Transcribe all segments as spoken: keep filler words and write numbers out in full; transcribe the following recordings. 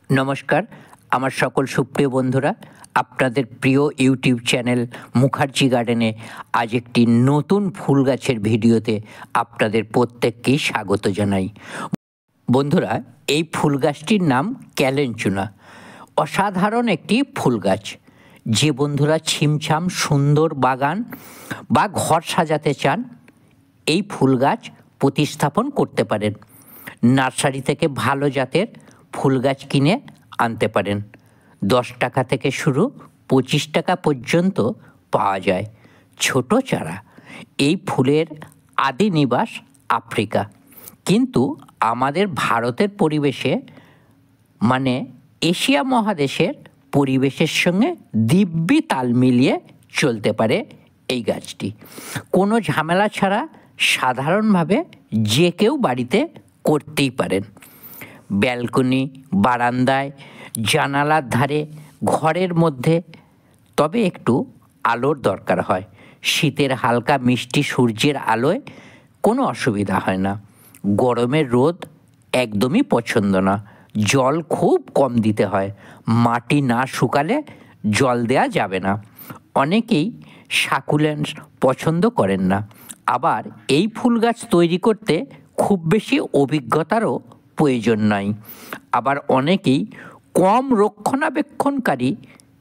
নমস্কার, আমার সকল সুপ্রিয় বন্ধুরা, আপনাদের প্রিয় ইউটিউব চ্যানেল মুখার্জি গার্ডেনে আজ একটি নতুন ফুল গাছের ভিডিওতে আপনাদের প্রত্যেককেই স্বাগত জানাই। বন্ধুরা, এই ফুল গাছটির নাম ক্যালেঞ্চুনা। অসাধারণ একটি ফুল গাছ। যে বন্ধুরা ছিমছাম সুন্দর বাগান বা ঘর সাজাতে চান, এই ফুল গাছ প্রতিস্থাপন করতে পারেন। নার্সারি থেকে ভালো জাতের ফুল গাছ কিনে আনতে পারেন। দশ টাকা থেকে শুরু পঁচিশ টাকা পর্যন্ত পাওয়া যায় ছোট চারা। এই ফুলের আদি নিবাস আফ্রিকা, কিন্তু আমাদের ভারতের পরিবেশে মানে এশিয়া মহাদেশের পরিবেশের সঙ্গে দিব্যি তাল মিলিয়ে চলতে পারে এই গাছটি। কোনো ঝামেলা ছাড়া সাধারণভাবে যে কেউ বাড়িতে করতেই পারেন। ব্যালকনি, বারান্দায়, জানালার ধারে, ঘরের মধ্যে, তবে একটু আলোর দরকার হয়। শীতের হালকা মিষ্টি সূর্যের আলোয় কোনো অসুবিধা হয় না। গরমের রোদ একদমই পছন্দ না। জল খুব কম দিতে হয়। মাটি না শুকালে জল দেওয়া যাবে না। অনেকেই সাকুলেন্টস পছন্দ করেন না। আবার এই ফুল গাছ তৈরি করতে খুব বেশি অভিজ্ঞতারও প্রয়োজন নয়। আবার অনেকেই কম রক্ষণাবেক্ষণকারী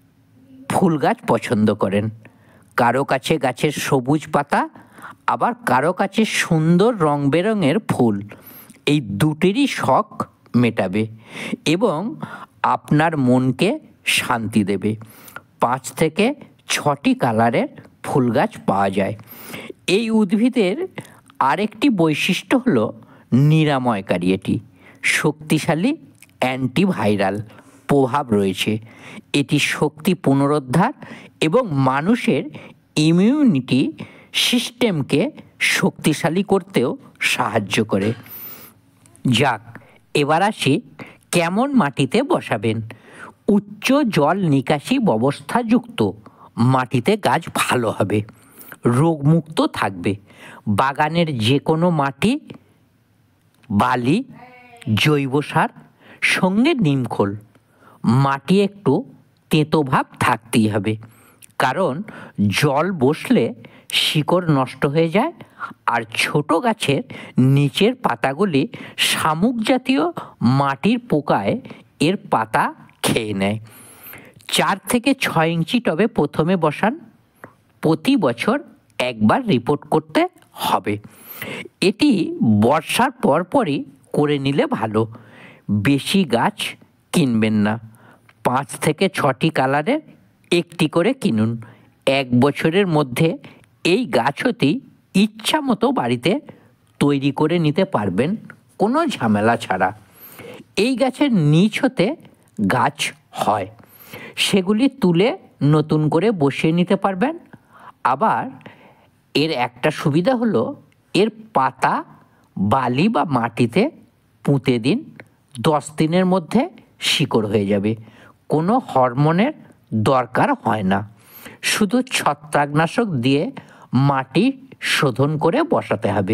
ফুল গাছ পছন্দ করেন। কারো কাছে গাছের সবুজ পাতা, আবার কারো কাছে সুন্দর রং বেরঙের ফুল। এই দুটিরই শখ মেটাবে এবং আপনার মনকে শান্তি দেবে। পাঁচ থেকে ছটি কালারের ফুল গাছ পাওয়া যায়। এই উদ্ভিদের আরেকটি বৈশিষ্ট্য হলো নিরাময়কারী। এটি শক্তিশালী অ্যান্টিভাইরাল প্রভাব রয়েছে। এটি শক্তি পুনরুদ্ধার এবং মানুষের ইমিউনিটি সিস্টেমকে শক্তিশালী করতেও সাহায্য করে। যাক, এবার আসি কেমন মাটিতে বসাবেন। উচ্চ জল নিকাশি ব্যবস্থাযুক্ত মাটিতে গাছ ভালো হবে, রোগমুক্ত থাকবে। বাগানের যে কোনো মাটি, বালি, জৈব সার, সঙ্গে নিমখোল। মাটি একটু তেঁতো ভাব থাকতেই হবে, কারণ জল বসলে শিকড় নষ্ট হয়ে যায় আর ছোট গাছের নিচের পাতাগুলি শামুক জাতীয় মাটির পোকায় এর পাতা খেয়ে নেয়। চার থেকে ছয় ইঞ্চি টবে প্রথমে বসান। প্রতি বছর একবার রিপোর্ট করতে হবে। এটি বর্ষার পরপরই করে নিলে ভালো। বেশি গাছ কিনবেন না। পাঁচ থেকে ছটি কালারের একটি করে কিনুন। এক বছরের মধ্যে এই গাছটি ইচ্ছা মতো বাড়িতে তৈরি করে নিতে পারবেন কোনো ঝামেলা ছাড়া। এই গাছের নিচ হতে গাছ হয়, সেগুলি তুলে নতুন করে বসিয়ে নিতে পারবেন। আবার এর একটা সুবিধা হলো এর পাতা বালি বা মাটিতে পুঁতে দিন, দশ দিনের মধ্যে শিকড় হয়ে যাবে। কোনো হরমোনের দরকার হয় না। শুধু ছত্রাকনাশক দিয়ে মাটি শোধন করে বসাতে হবে।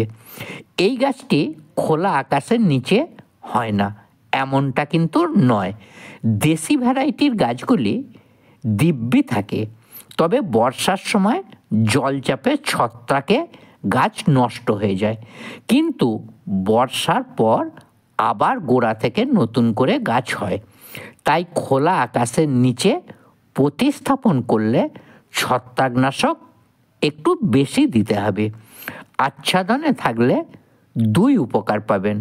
এই গাছটি খোলা আকাশের নিচে হয় না এমনটা কিন্তু নয়। দেশি ভ্যারাইটির গাছগুলি দিব্যি থাকে, তবে বর্ষার সময় জলচাপে ছত্রাকে গাছ নষ্ট হয়ে যায়। কিন্তু বর্ষার পর আবার গোড়া থেকে নতুন করে গাছ হয়। তাই খোলা আকাশের নিচে প্রতিস্থাপন করলে ছত্রাকনাশক একটু বেশি দিতে হবে। আচ্ছাদনে থাকলে দুই উপকার পাবেন।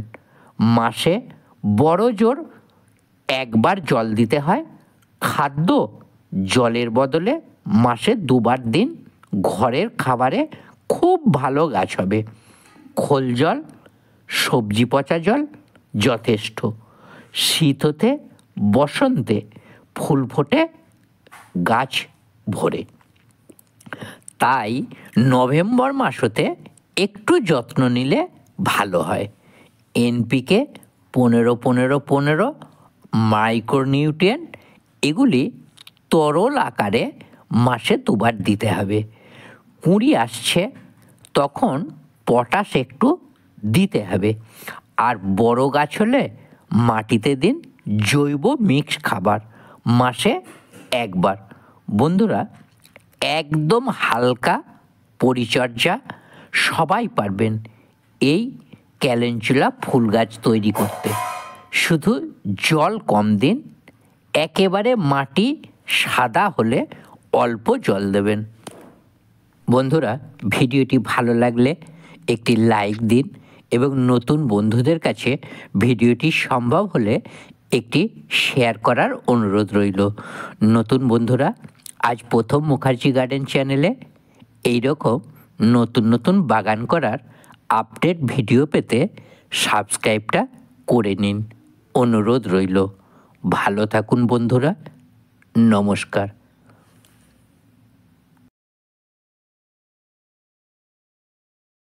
মাসে বড় জোর একবার জল দিতে হয়। খাদ্য জলের বদলে মাসে দুবার দিন। ঘরের খাবারে খুব ভালো গাছ হবে। খোল জল, সবজি পচা জল যথেষ্ট। শীত হতে বসন্তে ফুল ফোটে গাছ ভরে। তাই নভেম্বর মাস হতে একটু যত্ন নিলে ভালো হয়। এনপিকে পনেরো পনেরো পনেরো, মাইক্রোনিউট্রিয়েন্ট এগুলি তরল আকারে মাসে দুবার দিতে হবে। কুঁড়ি আসছে তখন পটাশ একটু দিতে হবে। আর বড় গাছ হলে মাটিতে দিন জৈব মিক্স খাবার মাসে একবার। বন্ধুরা, একদম হালকা পরিচর্যা, সবাই পারবেন এই ক্যালেন্ডুলা ফুল গাছ তৈরি করতে। শুধু জল কম দিন, একেবারে মাটি সাদা হলে অল্প জল দেবেন। বন্ধুরা, ভিডিওটি ভালো লাগলে একটি লাইক দিন এবং নতুন বন্ধুদের কাছে ভিডিওটি সম্ভব হলে একটি শেয়ার করার অনুরোধ রইল। নতুন বন্ধুরা, আজ প্রথম মুখার্জি গার্ডেন চ্যানেলে এইরকম নতুন নতুন বাগান করার আপডেট ভিডিও পেতে সাবস্ক্রাইবটা করে নিন, অনুরোধ রইল। ভালো থাকুন বন্ধুরা, নমস্কার।